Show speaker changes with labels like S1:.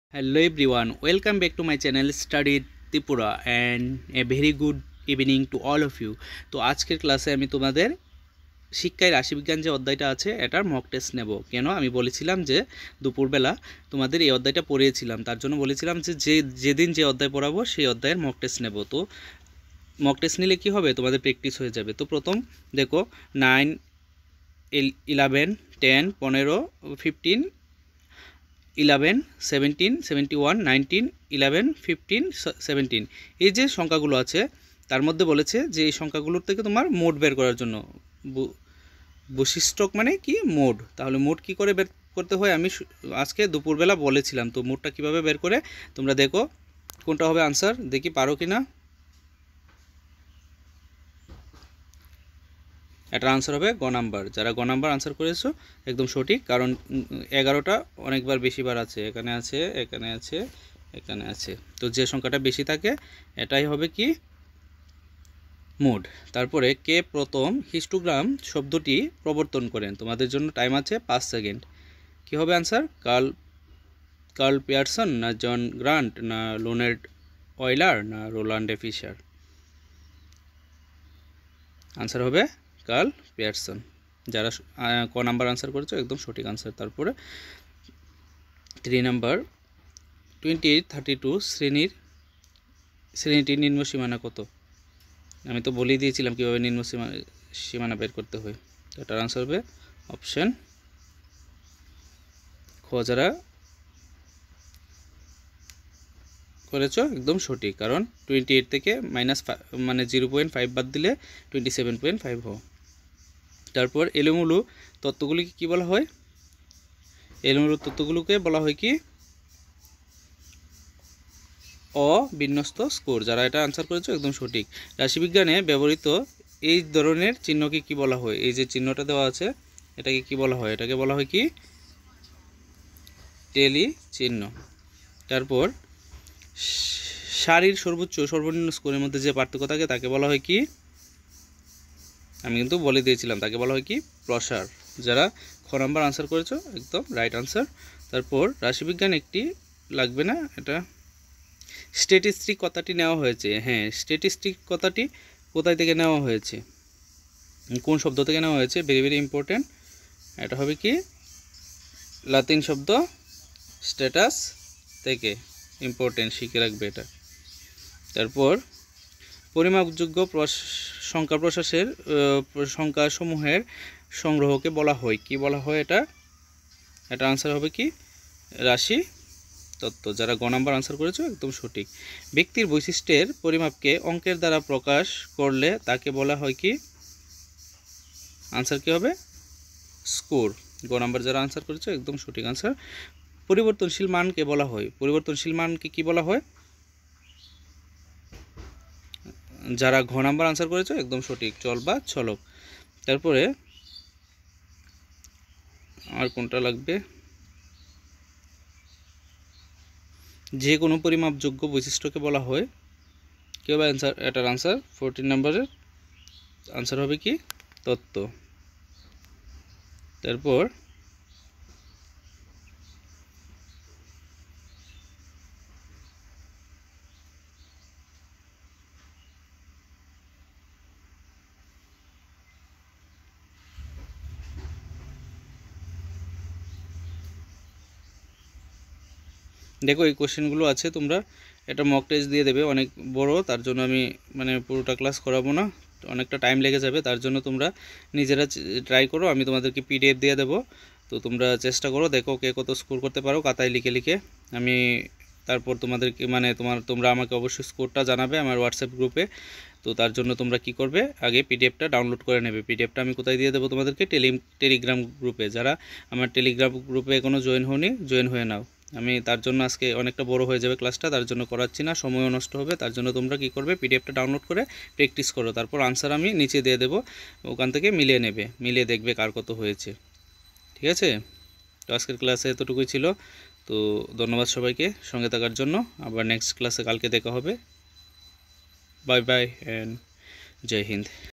S1: Hello everyone, welcome back to my channel Study Tripura and a very good evening to all of you. তো আজকের ক্লাসে আমি তোমাদের শিক্ষায় রাশিবিজ্ঞান যে অধ্যায়টা আছে এটার মক টেস্ট নেব। কেন আমি বলেছিলাম যে দুপুরবেলা তোমাদের এই অধ্যায়টা পড়িয়েছিলাম, তার জন্য বলেছিলাম যে যেদিন যে অধ্যায় পড়াবো সেই অধ্যায়ের মক টেস্ট নেব। তো মক টেস্ট নিলে কি হবে, তোমাদের প্র্যাকটিস হয়ে যাবে। তো প্রথম দেখো 9, 11, 10, 15, 15, 11, 17, 71, 19, 11, 15, 17 এই যে সংখ্যাগুলো আছে তার মধ্যে বলেছে যে এই সংখ্যাগুলোর থেকে তোমার মোড বের করার জন্য বৈশিষ্ট্য মানে কি মোড, তাহলে মোড কি করে বের করতে হয় আমি আজকে দুপুরবেলা বলেছিলাম। তো মোডটা কিভাবে বের করে তোমরা দেখো কোনটা হবে আনসার, দেখি পারো কি না। এটার আনসার হবে গ নাম্বার। যারা গ নাম্বার আনসার করেছো একদম সঠিক, কারণ 11টা অনেকবার বেশিবার আছে, এখানে আছে, এখানে আছে, এখানে আছে। তো যে সংখ্যাটা বেশি থাকে এটাই হবে কি মোড। তারপরে কে প্রথম হিস্টোগ্রাম শব্দটি প্রবর্তন করেন? তোমাদের জন্য টাইম আছে 5 সেকেন্ড। কি হবে আনসার? কার্ল পিয়ারসন না জন গ্রান্ট না লোনেড অয়লার না রোল্যান্ড ফিশার? আনসার হবে কার্ল পিয়ারসন। যারা ক নাম্বার আনসার করেছো একদম সঠিক আনসার। তারপরে 3 নাম্বার 28, 32 শ্রেণীটির নিম্ন সীমানা কত? আমি তো বলেই দিয়েছিলাম কীভাবে নিম্ন সীমানা বের করতে হয়। এটার আনসার হবে অপশান খ। যারা করেছো একদম সঠিক, কারণ 28 থেকে মানে 0.5 বাদ দিলে 27.5 হয়। তারপর এলোমেলো তত্ত্বগুলিকে কি বলা হয়? এলোমেলো তত্ত্বগুলোকে বলা হয় কি অবিন্যস্ত স্কোর। যারা এটা আনসার করেছো একদম সঠিক। রাশিবিজ্ঞানে ব্যবহৃত এই ধরনের চিহ্নকে কি বলা হয়? এই যে চিহ্নটা দেওয়া আছে এটাকে কি বলা হয়? এটাকে বলা হয় কি টেলি চিহ্ন। তারপর সারির সর্বোচ্চ সর্বনিম্ন স্কোরের মধ্যে যে পার্থক্য থাকে তাকে বলা হয় কি? আমি কিন্তু বলে দিয়েছিলাম, তাকে বলা হয় কি প্রসার। যারা খ নাম্বার আনসার করেছো একদম রাইট আনসার। তারপর রাশিবিজ্ঞান একটি লাগবে না, এটা স্ট্যাটিস্টিক কথাটি নেওয়া হয়েছে। হ্যাঁ, স্ট্যাটিস্টিক কথাটি কোথায় থেকে নেওয়া হয়েছে, কোন শব্দ থেকে নেওয়া হয়েছে? Very very important. এটা হবে কি লাতিন শব্দ স্ট্যাটাস থেকে, ইম্পর্টেন্ট, শিখে রাখবে এটা। তারপর পরিমাপযোগ্য সংখ্যা প্রশ্বাসের সংখ্যাসমূহের সংগ্রহকে বলা হয় কি বলা হয়? এটা আনসার হবে কি রাশি তত্ত্ব। যারা গ নাম্বার আনসার করেছো একদম সঠিক। ব্যক্তির বৈশিষ্ট্যের পরিমাপকে অঙ্কের দ্বারা প্রকাশ করলে তাকে বলা হয় কি? আনসার কি হবে? স্কোর। গ নাম্বার যারা আনসার করেছো একদম সঠিক আনসার। পরিবর্তনশীল মানকে বলা হয়, পরিবর্তনশীল মানকে কি বলা হয়? যারা ঘ নাম্বার আনসার করেছো একদম সঠিক, চল বা চলক। তারপরে আর কোনটা লাগবে? যে কোনো পরিমাপযোগ্য বৈশিষ্ট্যকে বলা হয় কি হবে আনসার? এটার আনসার 14 নাম্বারের আনসার হবে কি তত্ত্ব। তারপর দেখো এই কোশ্চেনগুলো আছে, তোমরা এটা মক টেস্ট দিয়ে দেবে, অনেক বড়, তার জন্য আমি মানে পুরোটা ক্লাস করাবো না, অনেকটা টাইম লেগে যাবে। তার জন্য তোমরা নিজেরা ট্রাই করো, আমি তোমাদেরকে পিডিএফ দিয়ে দেবো। তো তোমরা চেষ্টা করো, দেখো কে কত স্কোর করতে পারো খাতায় লিখে লিখে। আমি তারপর তোমাদেরকে মানে তোমরা আমাকে অবশ্যই স্কোরটা জানাবে আমার হোয়াটসঅ্যাপ গ্রুপে। তো তার জন্য তোমরা কি করবে, আগে পিডিএফটা ডাউনলোড করে নেবে। পিডিএফটা আমি কোথায় দিয়ে দেবো তোমাদেরকে? টেলিগ্রাম গ্রুপে। যারা আমার টেলিগ্রাম গ্রুপে এখনও জয়েন হয়নি, জয়েন হয়ে নাও। আমি তার জন্য আজকে অনেকটা বড় হয়ে যাবে ক্লাসটা, তার জন্য করাচ্ছি না, সময়ও নষ্ট হবে। তার জন্য তোমরা কি করবে, পিডিএফটা ডাউনলোড করে প্র্যাকটিস করো, তারপর আনসার আমি নিচে দিয়ে দেবো, ওখান থেকে মিলিয়ে নেবে, মিলিয়ে দেখবে কার কত হয়েছে। ঠিক আছে? তো আজকের ক্লাসে এতটুকুই ছিল। তো ধন্যবাদ সবাইকে সঙ্গে থাকার জন্য। আবার নেক্সট ক্লাসে কালকে দেখা হবে। বাই বাই অ্যান্ড জয় হিন্দ।